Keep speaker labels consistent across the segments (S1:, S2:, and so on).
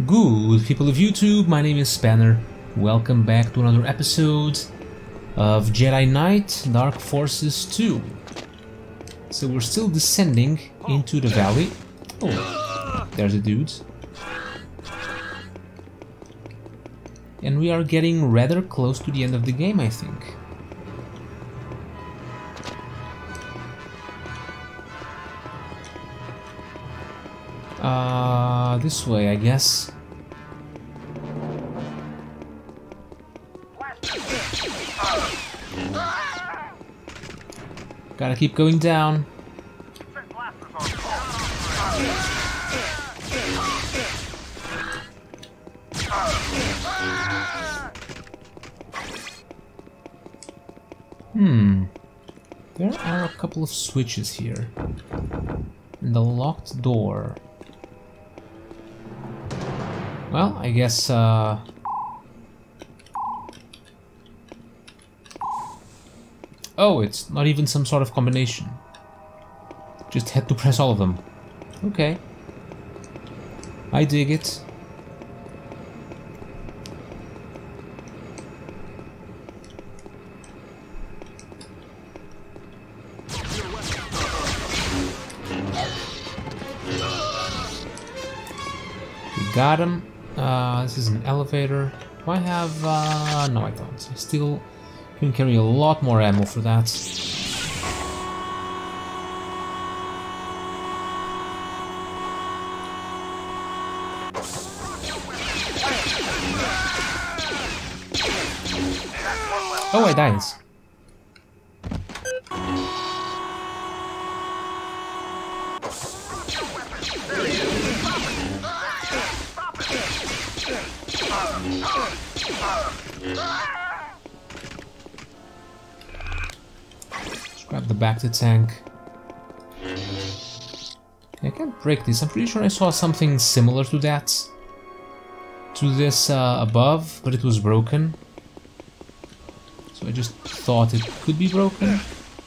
S1: Good people of YouTube, my name is Spanner. Welcome back to another episode of Jedi Knight Dark Forces 2. So we're still descending into the valley. Oh, there's a dude. And we are getting rather close to the end of the game, I think. This way, I guess. Gotta keep going down. There are a couple of switches here. And the locked door. Well, I guess, oh, it's not even some sort of combination. Just had to press all of them. Okay. I dig it. We got him. This is an elevator. Do I have... no, I don't. I still can carry a lot more ammo for that. Oh, I died. Let's grab the back to tank. I can't break this. I'm pretty sure I saw something similar to that. To this above, but it was broken. So I just thought it could be broken.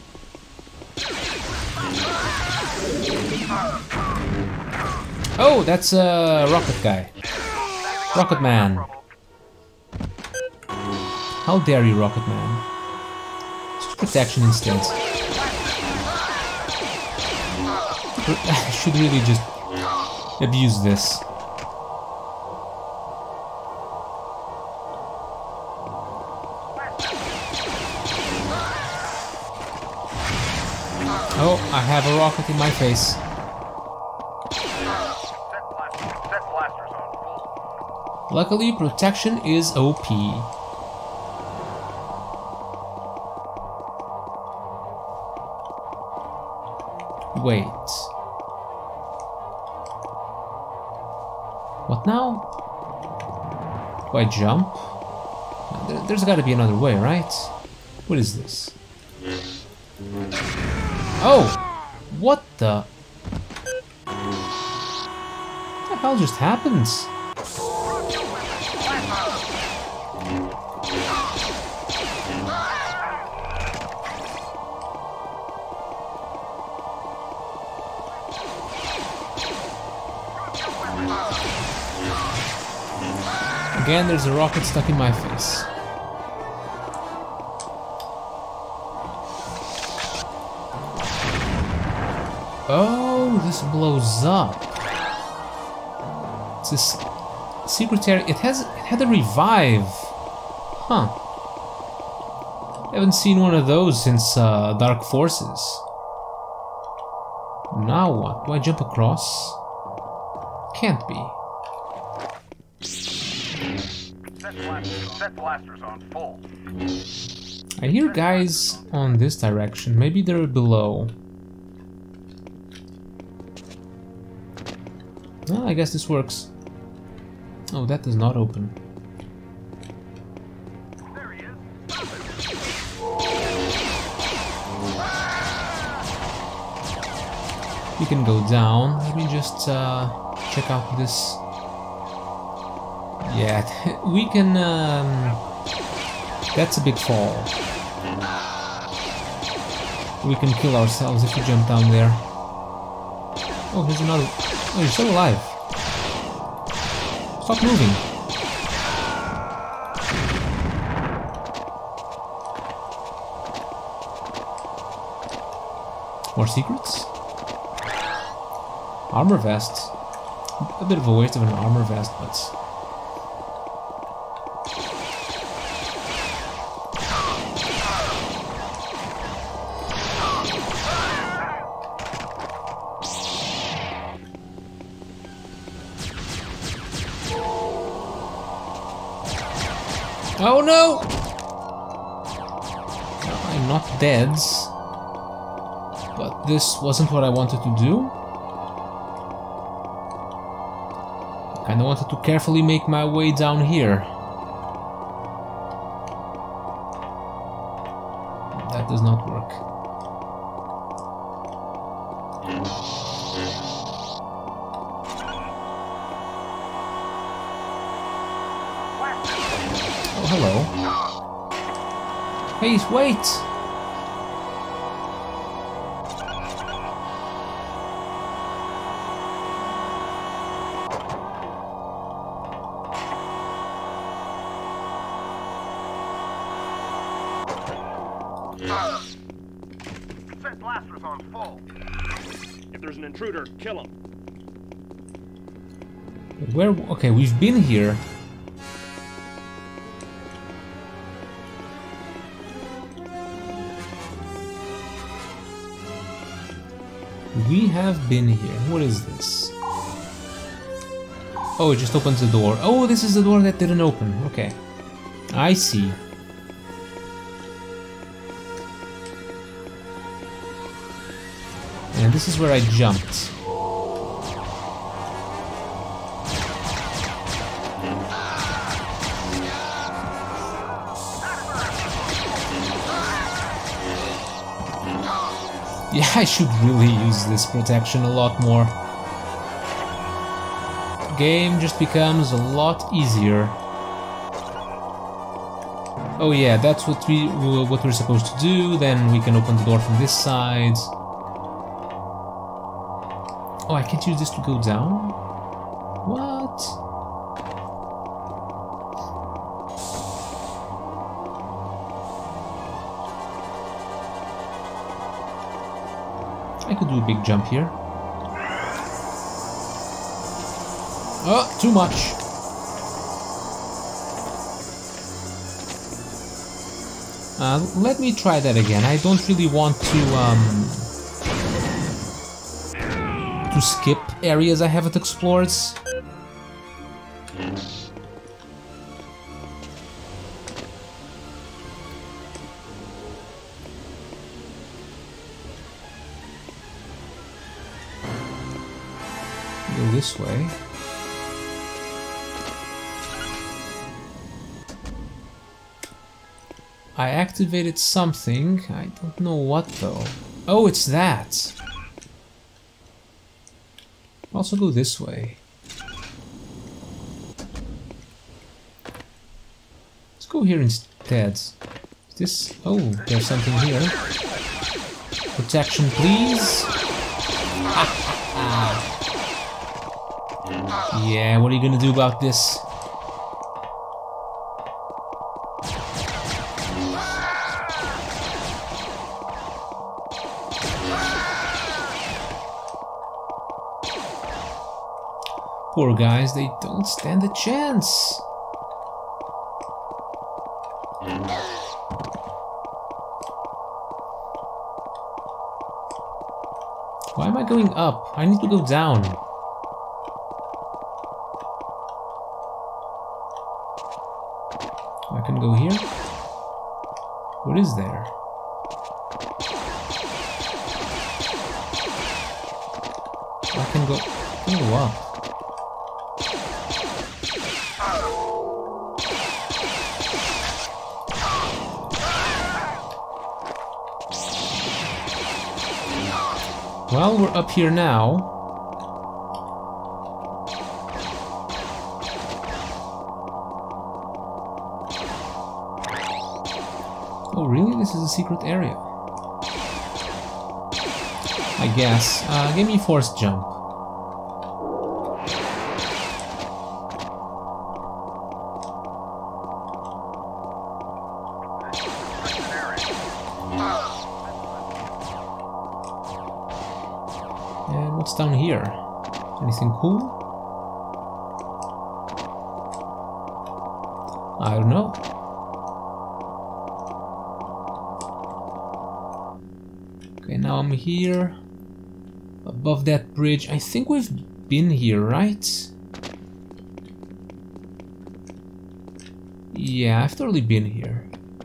S1: Oh, that's a rocket guy. Rocket Man. How dare you, Rocket Man? Just protection instead. I should really just abuse this. Oh, I have a rocket in my face. Luckily, protection is OP. Wait. What now? Do I jump? There's gotta be another way, right? What is this? Oh! What the? What the hell just happened? Again, there's a rocket stuck in my face. Oh, this blows up. It's this secretary. It had a revive. Huh. Haven't seen one of those since Dark Forces. Now what? Do I jump across? Can't be.
S2: Set blasters on full.
S1: I hear guys on this direction. Maybe they're below. Well, I guess this works. Oh, that does not open.
S2: There he is.
S1: We can go down. Let me just check out this. Yeah, we can... that's a big fall. We can kill ourselves if we jump down there. Oh, here's another... Oh, you're still alive. Stop moving. More secrets? Armor vest. A bit of a waste of an armor vest, but... Oh no! I'm not dead. But this wasn't what I wanted to do. I kinda wanted to carefully make my way down here. That does not work. Oh, hello. Hey, wait!
S2: Set blasters on full. If there's an intruder, kill him.
S1: Where? Okay, we've been here. We have been here. What is this? Oh, it just opens the door. Oh, this is the door that didn't open. Okay. I see. And this is where I jumped. Yeah, I should really use this protection a lot more. Game just becomes a lot easier. Oh yeah, that's what we're supposed to do. Then we can open the door from this side. Oh, I can't use this to go down? What? I could do a big jump here. Oh, too much. Let me try that again. I don't really want to skip areas I haven't explored. Go this way. I activated something. I don't know what though. Oh, it's that. Also go this way. Let's go here instead. Is this? Oh, there's something here. Protection, please. Yeah, what are you gonna do about this? Poor guys, they don't stand a chance. Why am I going up? I need to go down. I can go here. What is there? I can go up. Well, we're up here now. Oh, really? This is a secret area. I guess. Give me force jump. And what's down here? Anything cool? I don't know. Okay, now I'm here. Above that bridge. I think we've been here, right? Yeah, I've totally been here.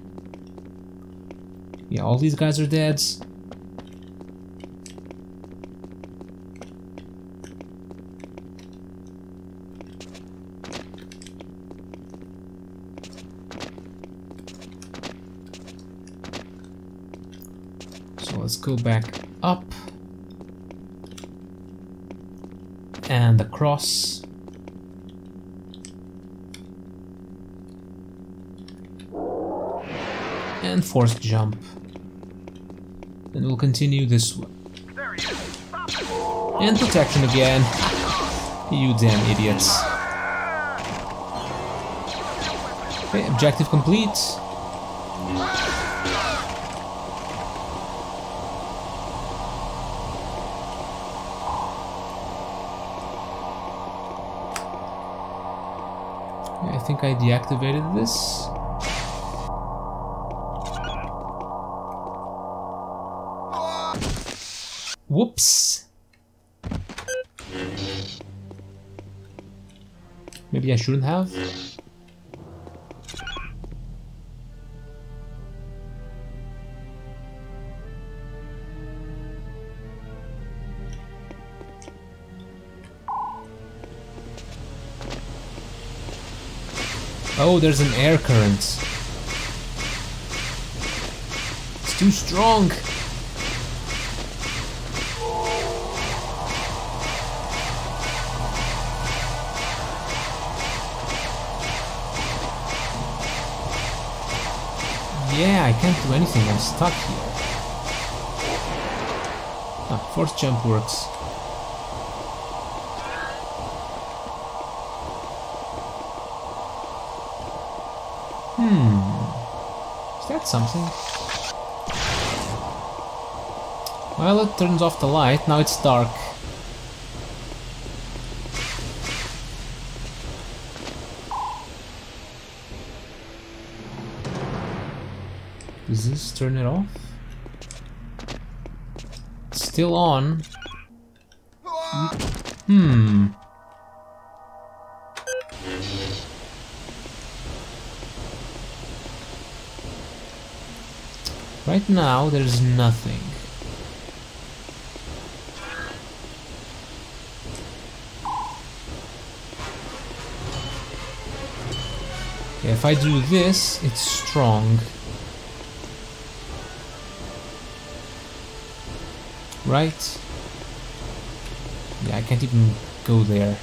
S1: Yeah, all these guys are dead. So let's go back up. And across. And forced jump. And we'll continue this way. And protection again. You damn idiots. Okay, objective complete. I think I deactivated this. Whoops. Maybe I shouldn't have. Oh, there's an air current. It's too strong. Yeah, I can't do anything, I'm stuck here. Ah, force jump works. Is that something? Well, it turns off the light, now it's dark. Does this turn it off? It's still on. Right now, there's nothing. Okay, if I do this, it's strong. Right? Yeah, I can't even go there.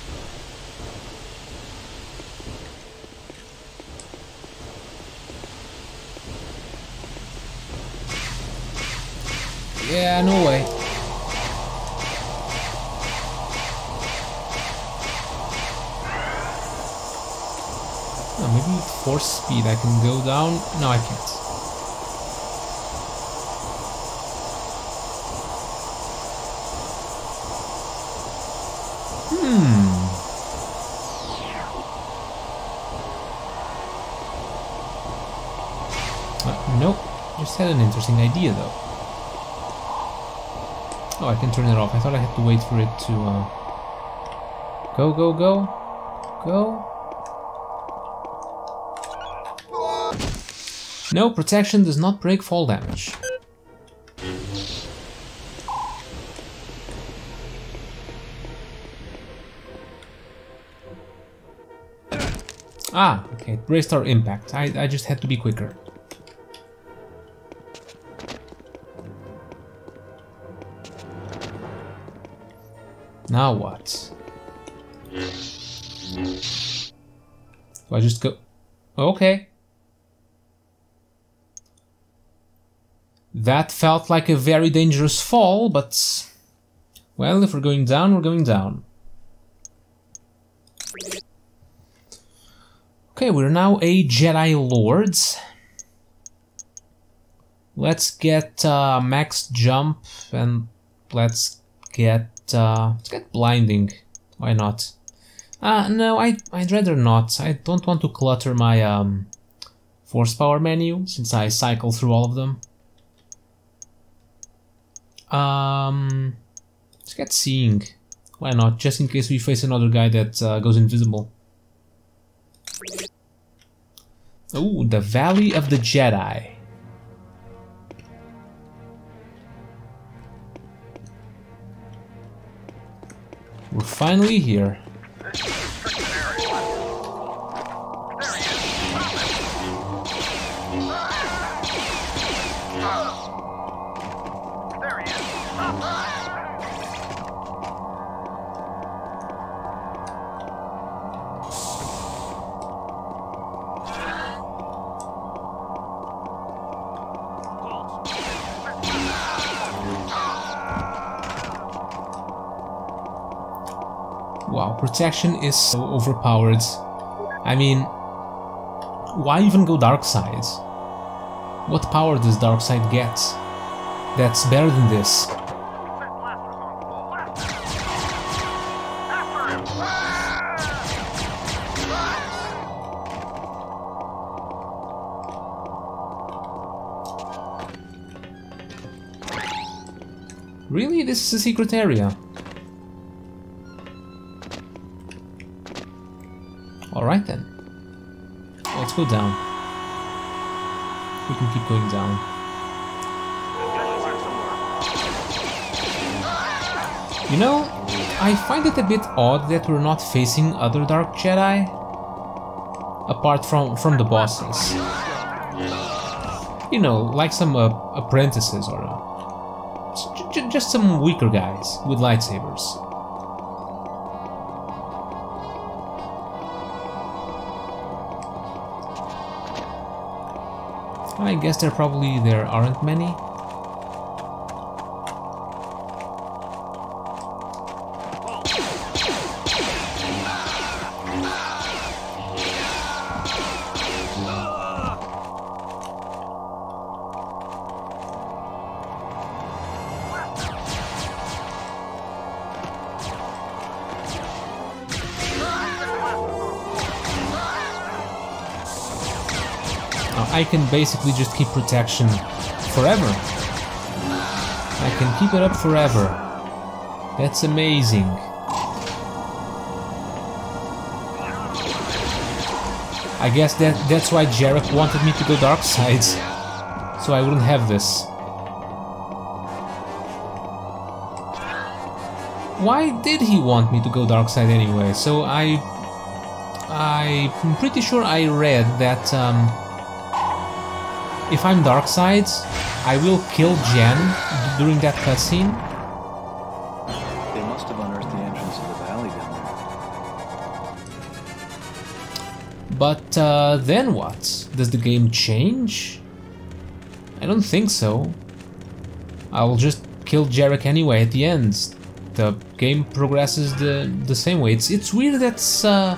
S1: Yeah, no way. Oh, maybe force speed I can go down. No, I can't. Nope. Just had an interesting idea though. Oh, I can turn it off. I thought I had to wait for it to go, go, go, go. No, protection does not break fall damage. Ah, okay, braced our impact. I just had to be quicker. Now what? Do I just go? Okay. That felt like a very dangerous fall, but... well, if we're going down, we're going down. Okay, we're now a Jedi Lord. Let's get max jump and let's get blinding. Why not? No, I'd rather not. I don't want to clutter my force power menu since I cycle through all of them. Let's get seeing. Why not? Just in case we face another guy that goes invisible. Oh, the Valley of the Jedi. We're finally here. Wow, protection is so overpowered. I mean, why even go dark side? What power does dark side get that's better than this? Really? This is a secret area. Alright then. Let's go down. We can keep going down. You know, I find it a bit odd that we're not facing other Dark Jedi. Apart from the bosses. You know, like some apprentices or just some weaker guys with lightsabers. I guess there aren't many. I can basically just keep protection forever. I can keep it up forever. That's amazing. I guess that's why Jerec wanted me to go dark side, so I wouldn't have this. Why did he want me to go dark side anyway? So I'm pretty sure I read that if I'm dark side, I will kill Jen during that cutscene.
S3: They must have unearthed the entrance of the valley down there.
S1: But then what? Does the game change? I don't think so. I'll just kill Jerec anyway at the end. The game progresses the same way. It's weird that's not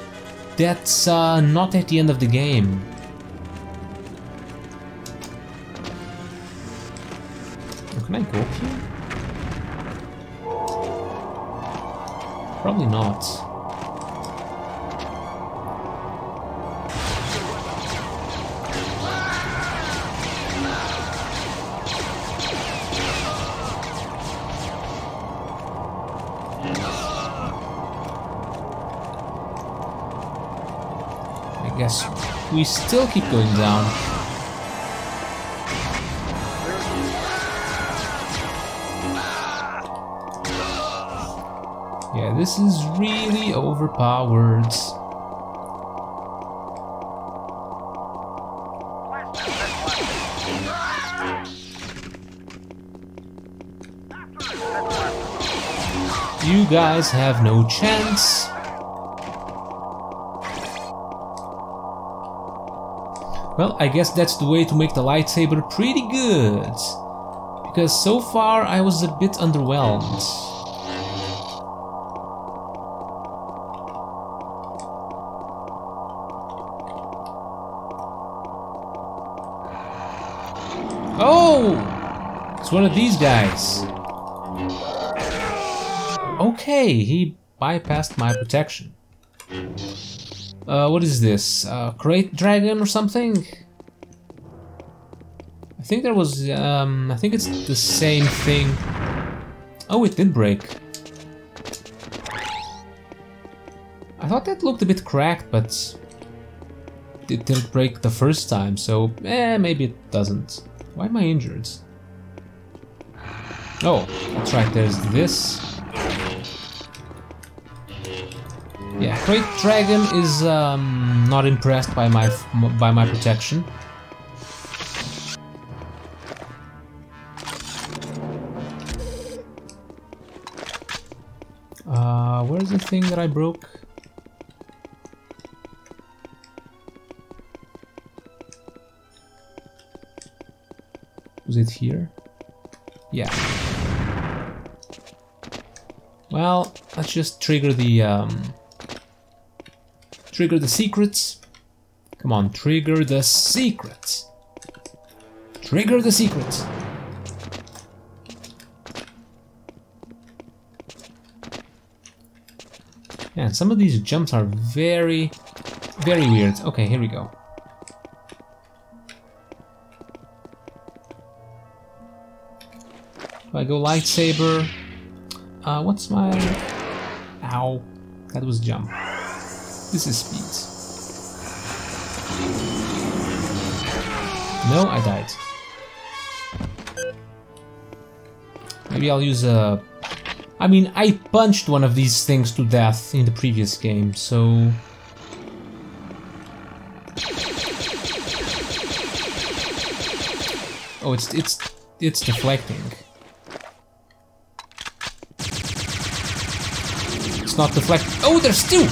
S1: at the end of the game. Can I go up here? Probably not. I guess we still keep going down. Yeah, this is really overpowered. You guys have no chance. Well, I guess that's the way to make the lightsaber pretty good. Because so far I was a bit underwhelmed. Oh! It's one of these guys. Okay, he bypassed my protection. What is this? Crate dragon or something? I think there was, I think it's the same thing. Oh, it did break. I thought that looked a bit cracked, but it didn't break the first time, so maybe it doesn't. Why am I injured? Oh, that's right, there's this. Yeah, Crate Dragon is not impressed by my protection. Where's the thing that I broke? Was it here? Yeah. Well, let's just trigger the secrets. Come on, trigger the secrets. Trigger the secrets. Man, some of these jumps are very, very weird. Okay, here we go. If I go lightsaber, what's my... Ow, that was jump. This is speed. No, I died. Maybe I'll use a... I mean, I punched one of these things to death in the previous game, so... Oh, it's deflecting. It's not deflecting. Oh, there's two!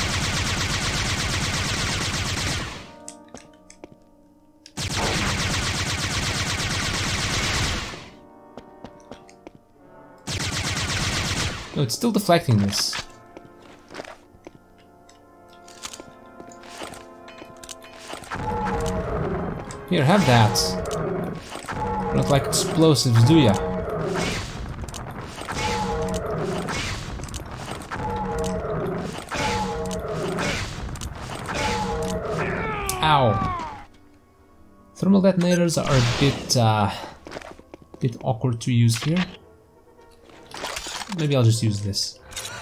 S1: No, it's still deflecting this. Here, have that. You don't like explosives, do ya? Ow. Thermal detonators are a bit awkward to use here. Maybe I'll just use this.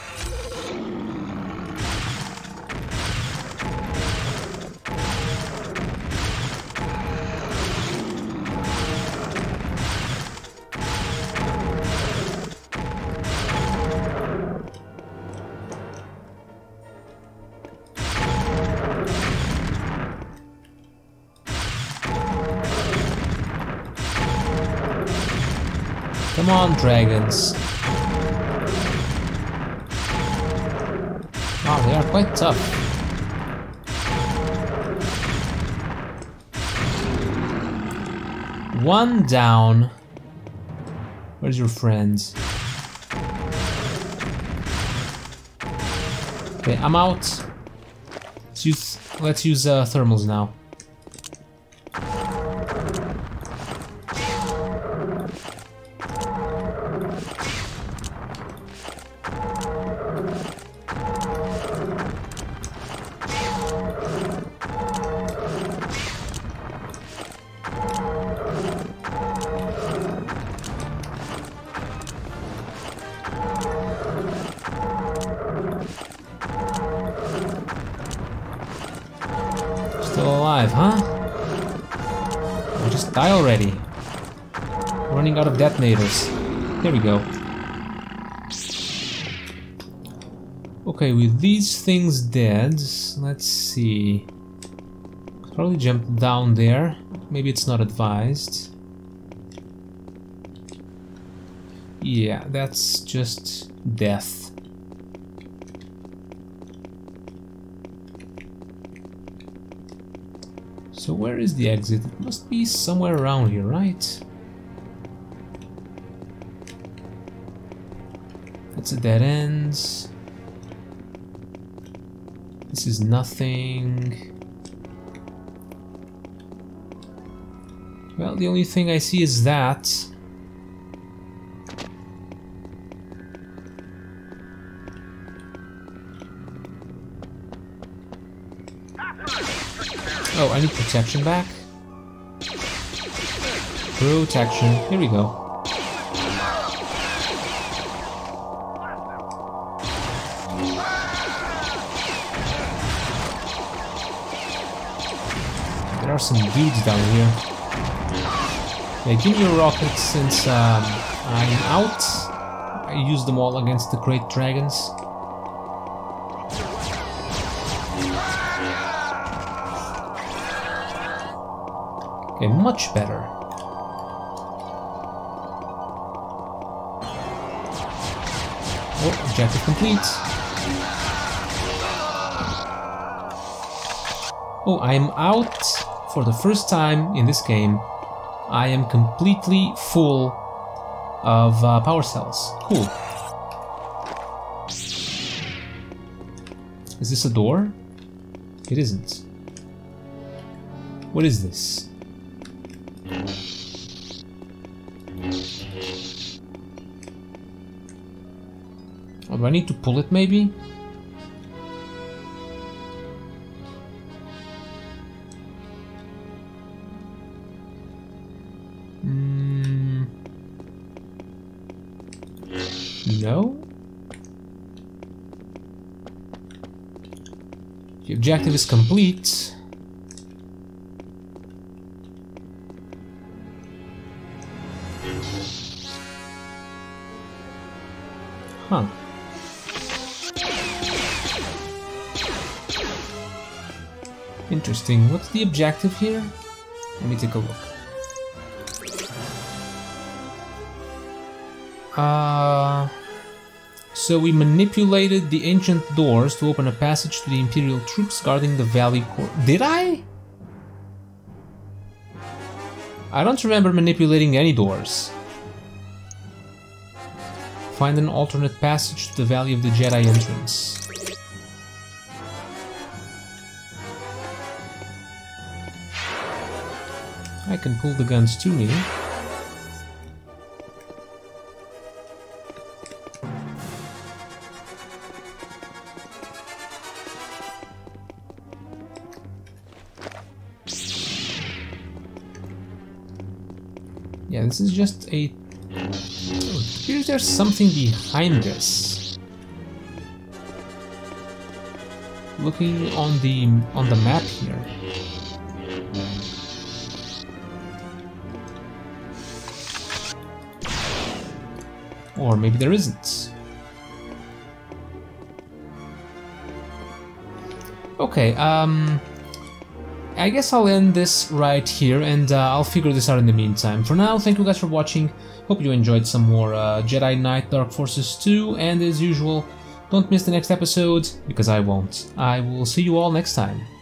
S1: Come on, dragons. Wow, they are quite tough. One down. Where's your friends? Okay, I'm out. Let's use thermals now. Still alive, huh? Oh, just die already. Running out of detonators. Here we go. Okay, with these things dead, let's see. Probably jump down there. Maybe it's not advised. Yeah, that's just death. So where is the exit? It must be somewhere around here, right? That's a dead end. This is nothing. Well, the only thing I see is that. Oh, I need protection back. Protection. Here we go. There are some dudes down here. Yeah, give me your rockets since I'm out. I use them all against the great dragons. Okay, much better. Oh, objective complete. Oh, I am out for the first time in this game. I am completely full of power cells. Cool. Is this a door? It isn't. What is this? Oh, do I need to pull it maybe? No? The objective is complete. Huh. Interesting. What's the objective here? Let me take a look. So we manipulated the ancient doors to open a passage to the Imperial troops guarding the Valley Core. Did I? I don't remember manipulating any doors. Find an alternate passage to the Valley of the Jedi entrance. I can pull the guns to me. Yeah, this is just a... Oh, it appears there's something behind this. Looking on the map here. Or maybe there isn't. Okay, I guess I'll end this right here, and I'll figure this out in the meantime. For now, thank you guys for watching. Hope you enjoyed some more Jedi Knight Dark Forces 2, and as usual, don't miss the next episode, because I won't. I will see you all next time.